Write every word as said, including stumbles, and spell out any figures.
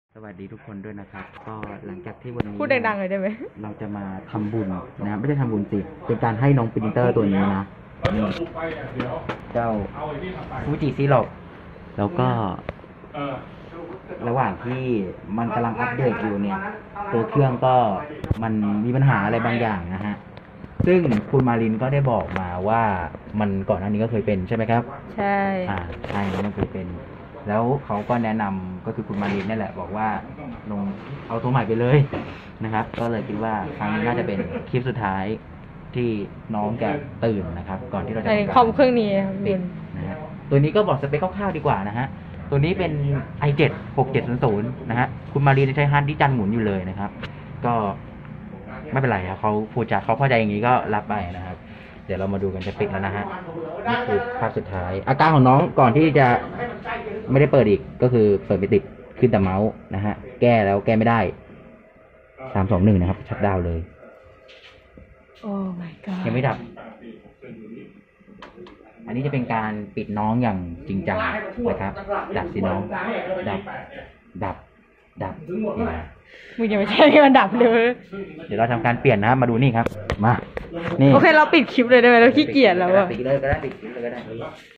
สวัสดีทุกคนด้วยนะครับก็หลังจากที่วันนี้พูดดังๆเลยได้ไหมเราจะมาทำบุญนะไม่ใช่ทำบุญสิเป็นการให้น้องปรินเตอร์ตัวนี้นะเจ้าฟูจิซีโร่แล้วก็ระหว่างที่มันกำลังอัปเดตอยู่เนี่ยตัวเครื่องก็มันมีปัญหาอะไรบางอย่างนะฮะซึ่งคุณมารินก็ได้บอกมาว่ามันก่อนหน้านี้ก็เคยเป็นใช่ไหมครับใช่อ่าใช่มันเคยเป็นแล้วเขาก็แนะนำก็คือคุณมารินนี่แหละบอกว่าลงเอาตัวใหม่ไปเลยนะครับก็เลยคิดว่าครั้งนี้น่าจะเป็นคลิปสุดท้ายที่น้องแกตื่นนะครับก่อนที่เราจะในคอมเครื่องนี้ปิดนะฮะตัวนี้ก็บอกสเปคคร่าวๆดีกว่านะฮะตัวนี้เป็น ไอ เซเว่น หกเจ็ดศูนย์ศูนย์นะฮะคุณมารีนใช้ฮาร์ดดิสก์จานหมุนอยู่เลยนะครับก็ไม่เป็นไรครับเขาพูดจาเขาพอใจอย่างนี้ก็รับไปนะครับเดี๋ยวเรามาดูกันจะปิดแล้วนะฮะนี่คือภาพสุดท้ายอาการของน้องก่อนที่จะไม่ได้เปิดอีกก็คือเปิดไม่ติดขึ้นแต่เมาส์นะฮะแก้แล้วแก้ไม่ได้สามสองหนึ่งนะครับชัดดาวเลยโอ้ my god ยังไม่ดับอันนี้จะเป็นการปิดน้องอย่างจริงจังนะครับดับสิน้องดับดับดับมึงอย่าไปใช้มันดับเลยเดี๋ยวเราทำการเปลี่ยนนะมาดูนี่ครับมานี่โอเคเราปิดคลิปเลยได้ไหมเราขี้เกียจแล้วอะปิดเลยก็ได้ปิดเลยก็ได้